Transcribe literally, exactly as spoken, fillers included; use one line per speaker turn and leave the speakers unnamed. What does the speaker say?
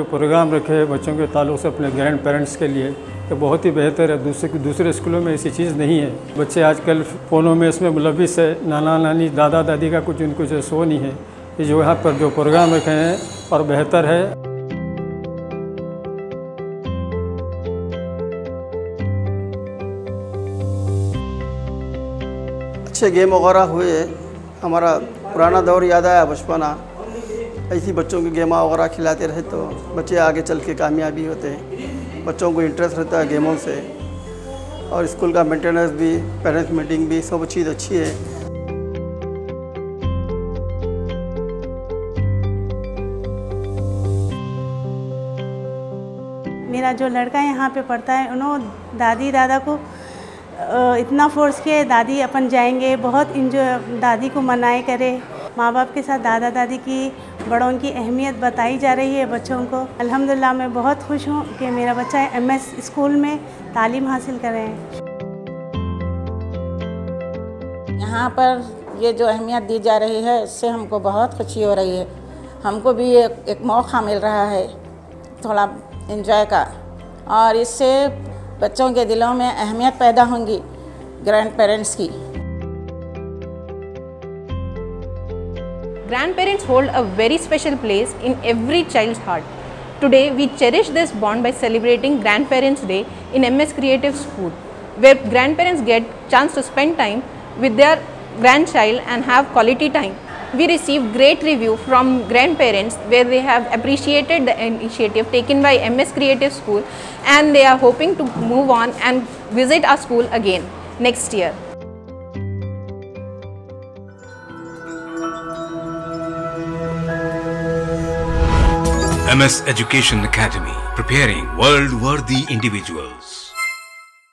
Programme रखे हैं बच्चों के ताल्लुक से अपने ग्रैंड पेरेंट्स के लिए, तो बहुत ही बेहतर है। दूसरे दूसरे स्कूलों में ऐसी चीज़ नहीं है। बच्चे आजकल फ़ोनों में इसमें मुलविस है, नाना नानी दादा दादी का कुछ उनको जो सो नहीं है। ये जो यहाँ पर जो प्रोग्राम रखे हैं और बेहतर है।
अच्छे गेम वगैरह हुए, हमारा पुराना दौर याद आया, बचपना। ऐसी बच्चों की गेम वगैरह खिलाते रहे तो बच्चे आगे चल के कामयाबी होते हैं। बच्चों को इंटरेस्ट रहता है गेमों से, और स्कूल का मेंटेनेंस भी, पेरेंट्स मीटिंग भी, सब चीज़ अच्छी है।
मेरा जो लड़का यहाँ पे पढ़ता है, उन्होंने दादी दादा को इतना फोर्स किया, दादी अपन जाएंगे, बहुत इंजॉय, दादी को मनाए करे। माँ बाप के साथ दादा दादी की, बड़ों की अहमियत बताई जा रही है बच्चों को। अल्हम्दुलिल्लाह मैं बहुत खुश हूँ कि मेरा बच्चा एम एस स्कूल में तालीम हासिल कर रहे हैं।
यहाँ पर ये जो अहमियत दी जा रही है, इससे हमको बहुत खुशी हो रही है। हमको भी एक, एक मौका मिल रहा है थोड़ा एंजॉय का, और इससे बच्चों के दिलों में अहमियत पैदा होंगी ग्रैंड पेरेंट्स की।
Grandparents hold a very special place in every child's heart. Today, we cherish this bond by celebrating Grandparents' Day in M S Creative School, where grandparents get chance to spend time with their grandchild and have quality time. We received great review from grandparents where they have appreciated the initiative taken by M S Creative School, and they are hoping to move on and visit our school again next year.
M S Education Academy, preparing world-worthy individuals.